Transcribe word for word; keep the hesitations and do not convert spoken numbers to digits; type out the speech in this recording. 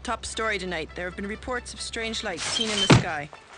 Top story tonight. There have been reports of strange lights seen in the sky.